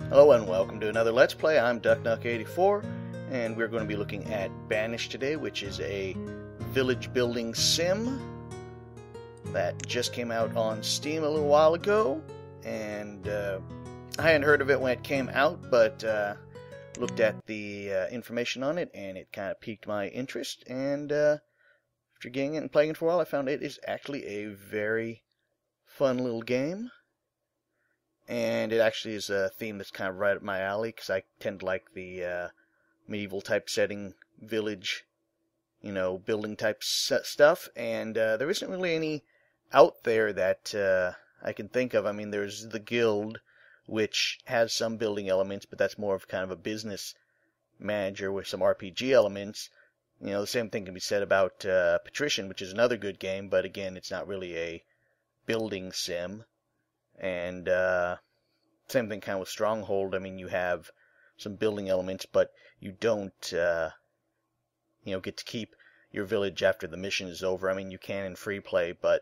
Hello and welcome to another Let's Play. I'm DuckNuck84, and we're going to be looking at Banished today, which is a village building sim that just came out on Steam a little while ago, and I hadn't heard of it when it came out, but looked at the information on it, and it kind of piqued my interest, and after getting it and playing it for a while, I found it is actually a very fun little game. And it actually is a theme that's kind of right up my alley, because I tend to like the medieval type setting, village, building type stuff. And there isn't really any out there that I can think of. I mean, there's the Guild, which has some building elements, but that's more of kind of a business manager with some RPG elements. The same thing can be said about Patrician, which is another good game, but again, it's not really a building sim. And same thing kind of with Stronghold. I mean, you have some building elements, but you don't, get to keep your village after the mission is over. I mean, you can in free play, but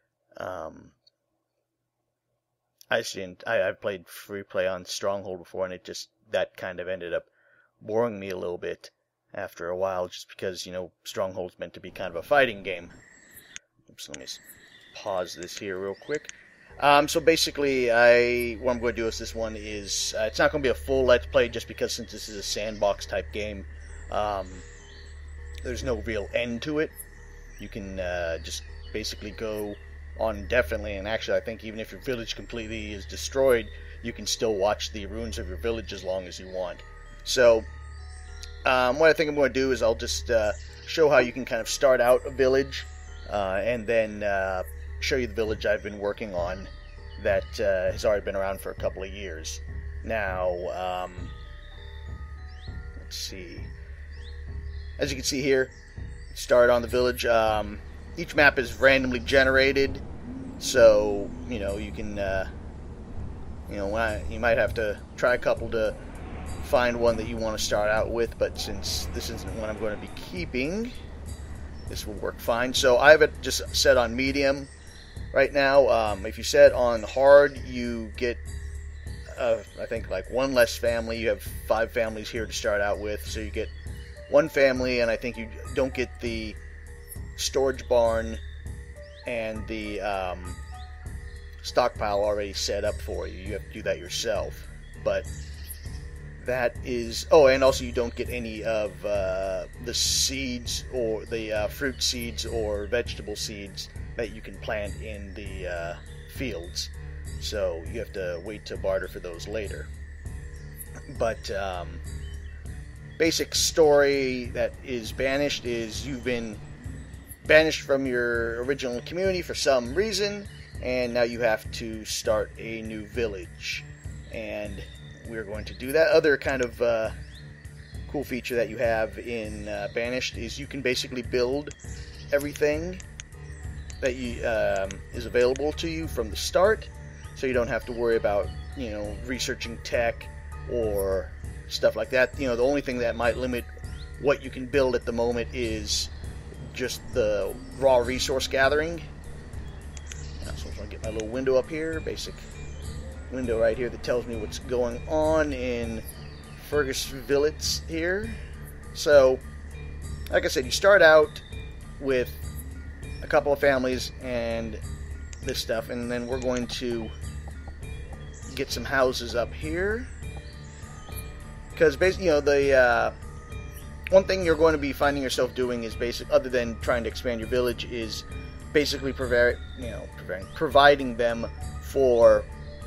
I've played free play on Stronghold before, and that kind of ended up boring me a little bit after a while, just because, Stronghold's meant to be kind of a fighting game. Oops, let me pause this here real quick. So basically, what I'm going to do with this one is, it's not going to be a full Let's Play, just because since this is a sandbox type game, there's no real end to it. You can just basically go on indefinitely, and actually I think even if your village completely is destroyed, you can still watch the ruins of your village as long as you want. So, what I think I'm going to do is I'll just show how you can kind of start out a village, and then show you the village I've been working on that has already been around for a couple of years. Now, let's see. As you can see here, start on the village. Each map is randomly generated, so you can you might have to try a couple to find one that you want to start out with. But since this isn't one I'm going to be keeping, this will work fine. So I have it just set on medium. Right now, if you set on hard, you get, I think, like one less family. You have 5 families here to start out with, so you get one family, and I think you don't get the storage barn and the stockpile already set up for you. You have to do that yourself. But that is... Oh, and also you don't get any of the seeds, or the fruit seeds or vegetable seeds that you can plant in the fields, so you have to wait to barter for those later. But basic story that is Banished is you've been banished from your original community for some reason, and now you have to start a new village, and we're going to do that. Other kind of cool feature that you have in Banished is you can basically build everything that is available to you from the start, so you don't have to worry about researching tech or stuff like that. The only thing that might limit what you can build at the moment is just the raw resource gathering. So I'm going to get my little window up here, basic window right here that tells me what's going on in Fergus Village here. So, like I said, you start out with a couple of families and this stuff, and then we're going to get some houses up here, because basically, the one thing you're going to be finding yourself doing is other than trying to expand your village, is basically providing them for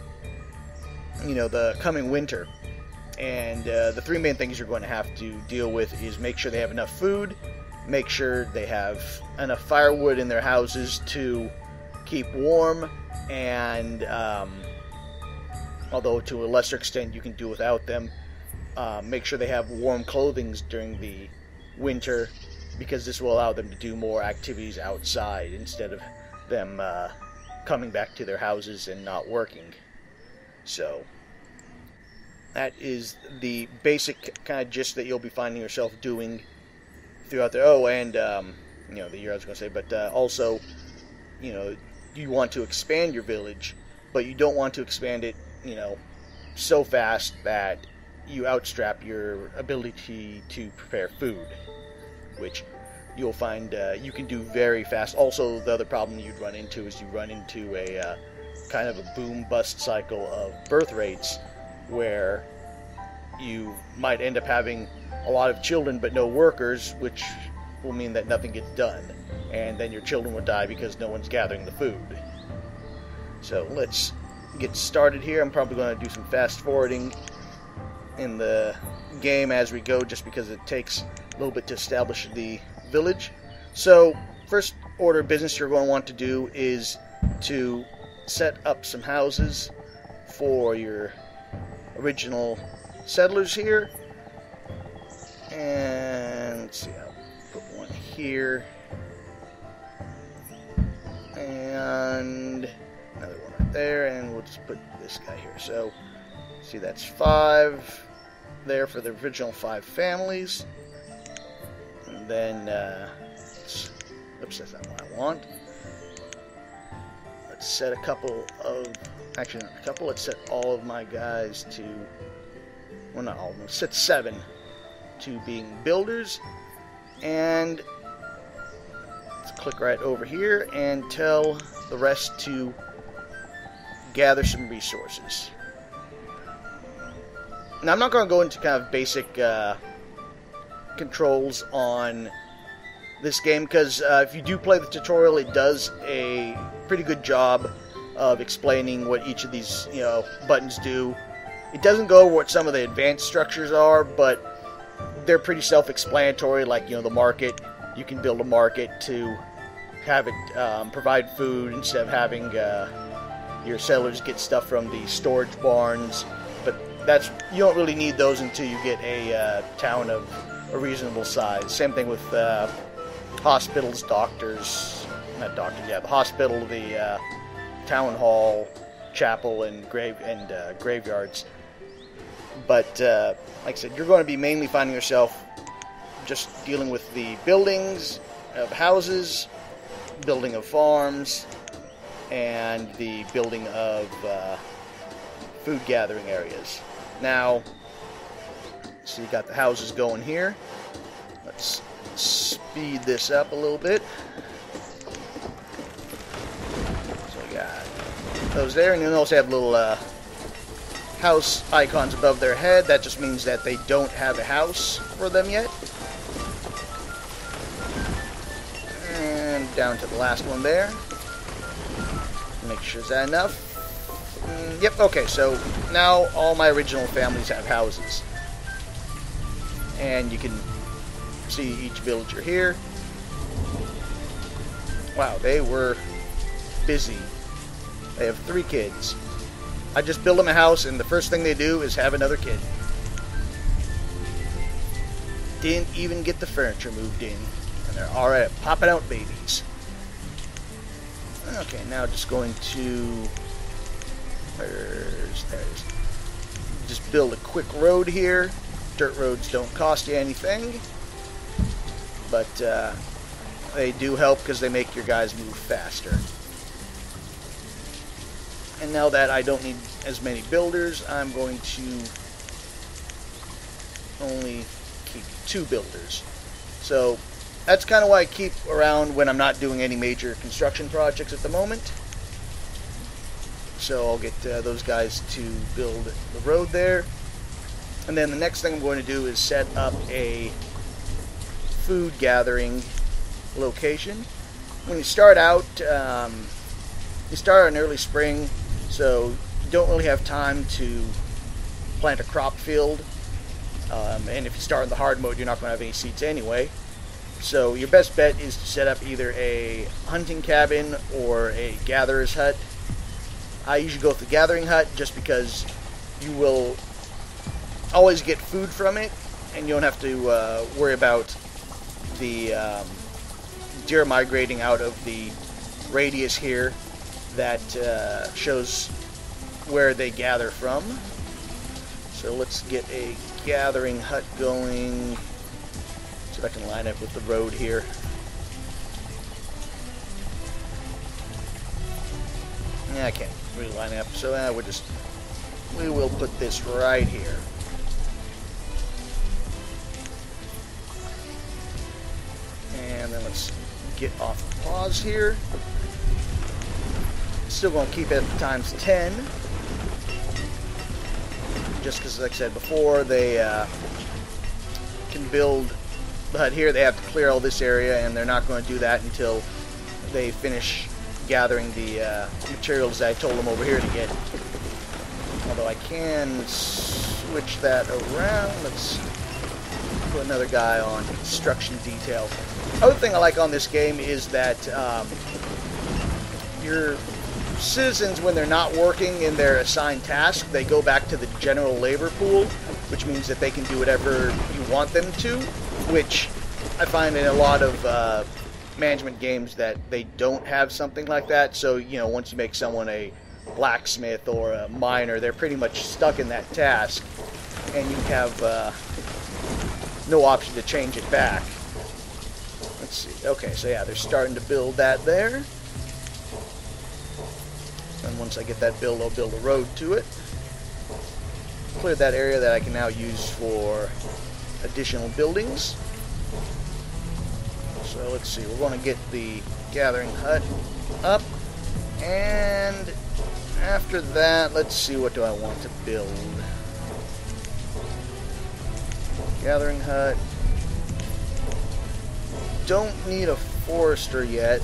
the coming winter. And the 3 main things you're going to have to deal with is make sure they have enough food, make sure they have enough firewood in their houses to keep warm, and although to a lesser extent you can do without them, make sure they have warm clothing during the winter, because this will allow them to do more activities outside instead of them coming back to their houses and not working. So that is the basic kind of gist that you'll be finding yourself doing throughout there. Oh, and the year I was going to say, but also, you want to expand your village, but you don't want to expand it, so fast that you outstrap your ability to prepare food, which you'll find you can do very fast. Also, the other problem you'd run into is you run into a kind of a boom-bust cycle of birth rates, where you might end up having a lot of children but no workers, which will mean that nothing gets done, and then your children will die because no one's gathering the food. So let's get started here. I'm probably going to do some fast forwarding in the game as we go, just because it takes a little bit to establish the village. So first order of business you're going to want to do is to set up some houses for your original settlers here. And let's see, I'll put one here and another one right there, and we'll just put this guy here. So see, that's 5 there for the original 5 families. And then oops, that's not what I want. Let's set a couple of, actually not a couple, let's set all of my guys to, well, not all of them, let's set 7 to being builders. And let's click right over here and tell the rest to gather some resources. Now, I'm not going to go into kind of basic controls on this game, because if you do play the tutorial, it does a pretty good job of explaining what each of these buttons do. It doesn't go over what some of the advanced structures are, but they're pretty self-explanatory. Like, the market, you can build a market to have it provide food instead of having your settlers get stuff from the storage barns. But you don't really need those until you get a town of a reasonable size. Same thing with hospitals, doctors, not doctors, yeah, the hospital, the town hall, chapel, and graveyards. But like I said, you're going to be mainly finding yourself just dealing with the buildings of houses, building of farms, and the building of food gathering areas. Now, so you got the houses going here. Let's speed this up a little bit. So we got those there, and you'll also have little house icons above their head. That just means that they don't have a house for them yet. And down to the last one there. Make sure, is that enough? Yep, okay, so now all my original families have houses. And you can see each villager here. Wow, they were busy. They have 3 kids. I just build them a house, and the first thing they do is have another kid. Didn't even get the furniture moved in, and they're already popping out babies. Okay, now just going to, there it is. Just build a quick road here. Dirt roads don't cost you anything, but they do help because they make your guys move faster. And now that I don't need as many builders, I'm going to only keep 2 builders. So that's kind of why I keep around when I'm not doing any major construction projects at the moment. So I'll get those guys to build the road there. And then the next thing I'm going to do is set up a food gathering location. When you start out, you start in early spring, so you don't really have time to plant a crop field. And if you start in the hard mode, you're not going to have any seeds anyway. So your best bet is to set up either a hunting cabin or a gatherer's hut. I usually go with the gathering hut just because you will always get food from it, and you don't have to worry about the deer migrating out of the radius here that shows where they gather from. So let's get a gathering hut going. See if I can line up with the road here. Yeah, I can't really line up, so we'll just we will put this right here. And then let's get off pause here. Still going to keep it times 10. Just because, like I said before, they can build the hut here. They have to clear all this area, and they're not going to do that until they finish gathering the materials that I told them over here to get. Although I can switch that around. Let's put another guy on construction detail. Other thing I like on this game is that your citizens, when they're not working in their assigned task, they go back to the general labor pool, which means that they can do whatever you want them to, which I find in a lot of management games that they don't have something like that. So, you know, once you make someone a blacksmith or a miner, they're pretty much stuck in that task, and you have no option to change it back. Let's see. Okay, so yeah, they're starting to build that there. And once I get that build, I'll build a road to it. Cleared that area that I can now use for additional buildings. So let's see, we're going to get the gathering hut up, and after that, let's see, what do I want to build? Gathering hut. Don't need a forester yet.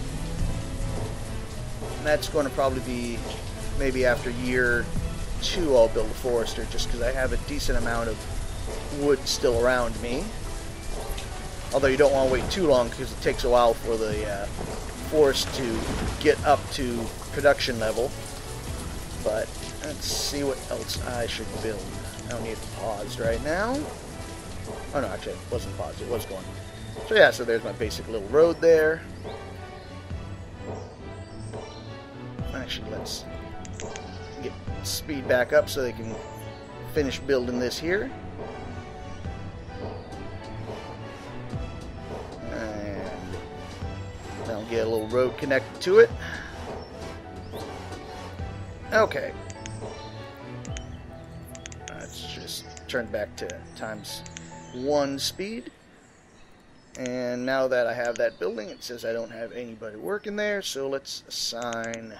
And that's going to probably be maybe after year 2 I'll build a forester, just because I have a decent amount of wood still around me. Although you don't want to wait too long, because it takes a while for the forest to get up to production level. But let's see what else I should build. I don't need it paused right now. Oh no, actually it wasn't paused, it was going. So yeah, so there's my basic little road there. Actually, let's get speed back up so they can finish building this here. And I'll get a little road connected to it. Okay. Let's just turn back to ×1 speed. And now that I have that building, it says I don't have anybody working there, so let's assign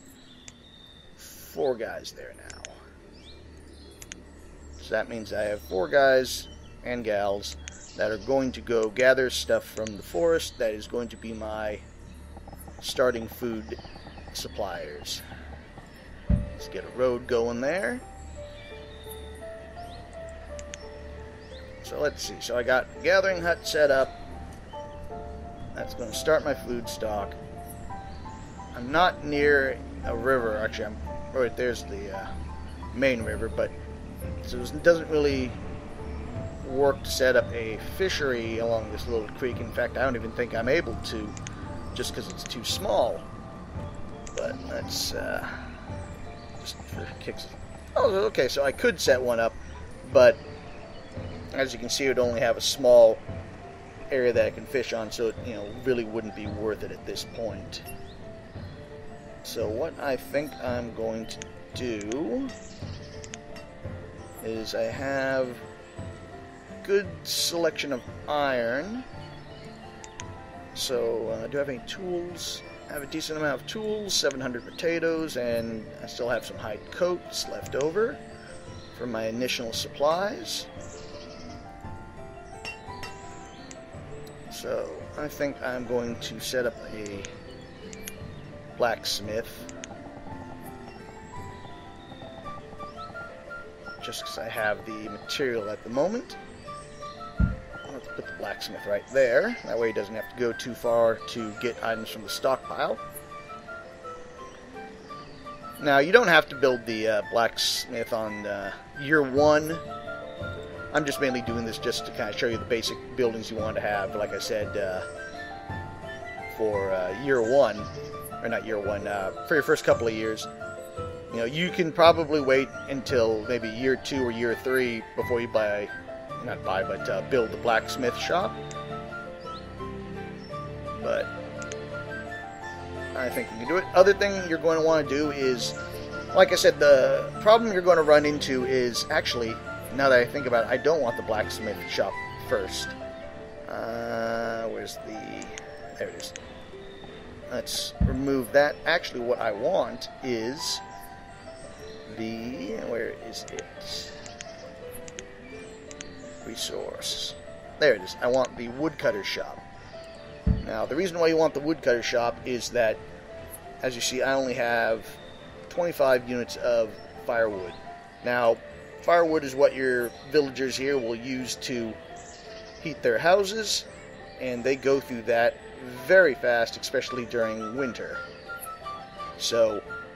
4 guys there now. So that means I have 4 guys and gals that are going to go gather stuff from the forest. That is going to be my starting food suppliers. Let's get a road going there. So let's see. So I got gathering hut set up. That's going to start my food stock. I'm not near a river. Actually, I'm right there's the main river, but so it doesn't really work to set up a fishery along this little creek. In fact, I don't even think I'm able to, just because it's too small. But let's just for kicks. Oh, okay. So I could set one up, but as you can see, it would only have a small area that I can fish on, so it, you know, really wouldn't be worth it at this point. So what I think I'm going to do is I have a good selection of iron. So do I have any tools? I have a decent amount of tools, 700 potatoes, and I still have some hide coats left over from my initial supplies. So I think I'm going to set up a blacksmith, just because I have the material at the moment. Let's put the blacksmith right there. That way he doesn't have to go too far to get items from the stockpile. Now, you don't have to build the blacksmith on year 1. I'm just mainly doing this just to kind of show you the basic buildings you want to have. Like I said, for year 1, or not year 1, for your first couple of years, you know, you can probably wait until maybe year 2 or year 3 before you build the blacksmith shop. But I think you can do it. Other thing you're going to want to do is Like I said, the problem you're going to run into is, actually, now that I think about it, I don't want the blacksmith shop first. Where's the... There it is. Let's remove that. Actually, what I want is the... Where is it? Resource. There it is. I want the woodcutter shop. Now, the reason why you want the woodcutter shop is that, as you see, I only have 25 units of firewood. Now, firewood is what your villagers here will use to heat their houses, and they go through that very fast, especially during winter. So,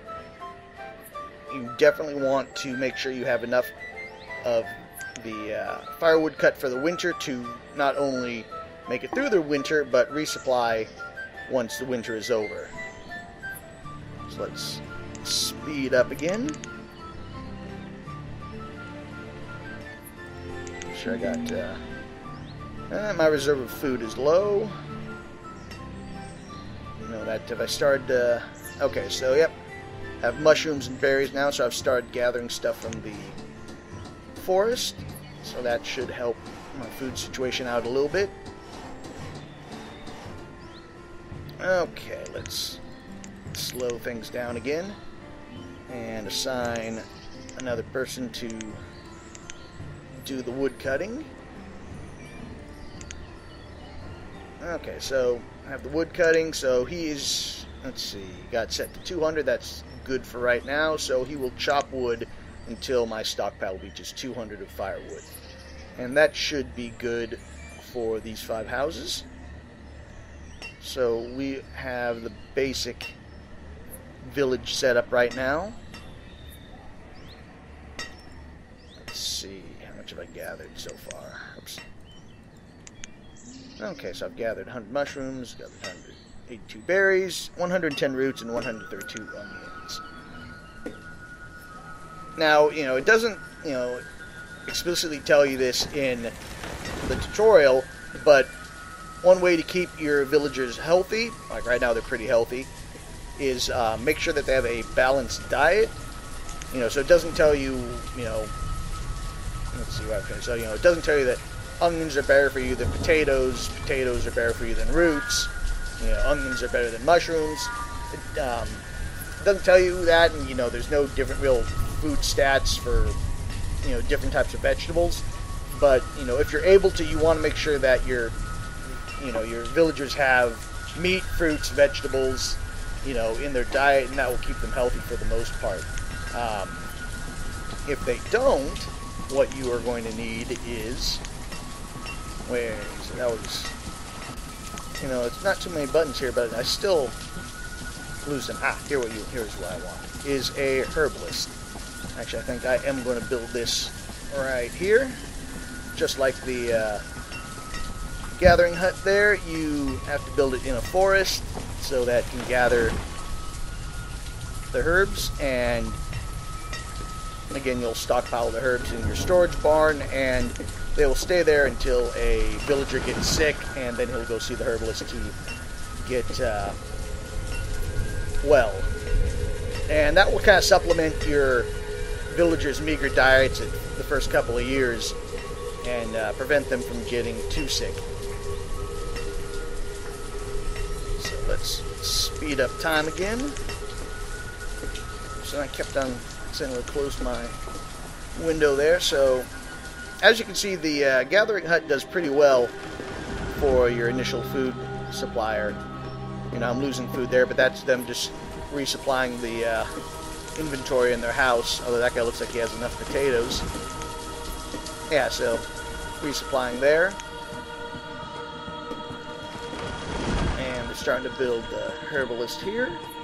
you definitely want to make sure you have enough of the firewood cut for the winter to not only make it through the winter, but resupply once the winter is over. So let's speed up again. Sure, I got my reserve of food is low. You know that if I started, okay, so yep, I have mushrooms and berries now, so I've started gathering stuff from the forest, so that should help my food situation out a little bit. Okay, let's slow things down again and assign another person to do the wood cutting. Okay, so I have the wood cutting, so he's, let's see, got set to 200, that's good for right now, so he will chop wood until my stockpile reaches 200 of firewood. And that should be good for these 5 houses. So we have the basic village set up right now. Let's see, how much have I gathered so far? Oops. Okay, so I've gathered 100 mushrooms, gathered 182 berries, 110 roots, and 132 onions. Now, you know, it doesn't, you know, explicitly tell you this in the tutorial, but one way to keep your villagers healthy, like right now they're pretty healthy, is make sure that they have a balanced diet. You know, so it doesn't tell you, you know, let's see what I'm saying. So, you know, it doesn't tell you that onions are better for you than potatoes, potatoes are better for you than roots, you know, onions are better than mushrooms. It doesn't tell you that, and, you know, there's no different real food stats for, you know, different types of vegetables. But, you know, if you're able to, you want to make sure that your, you know, your villagers have meat, fruits, vegetables, you know, in their diet, and that will keep them healthy for the most part. If they don't, what you are going to need is, where, so that was, you know, it's not too many buttons here, but I still lose them. Here's what I want, is a herbalist. Actually, I think I am going to build this right here, just like the gathering hut there. You have to build it in a forest so that it can gather the herbs, and again, you'll stockpile the herbs in your storage barn, and they will stay there until a villager gets sick, and then he'll go see the herbalist to get well. And that will kind of supplement your villagers' meager diets at the first couple of years and prevent them from getting too sick. So let's speed up time again. So I kept on saying to close my window there. So as you can see, the gathering hut does pretty well for your initial food supplier. You know, I'm losing food there, but that's them just resupplying the inventory in their house. Although that guy looks like he has enough potatoes. Yeah, so resupplying there. And they're starting to build the herbalist here.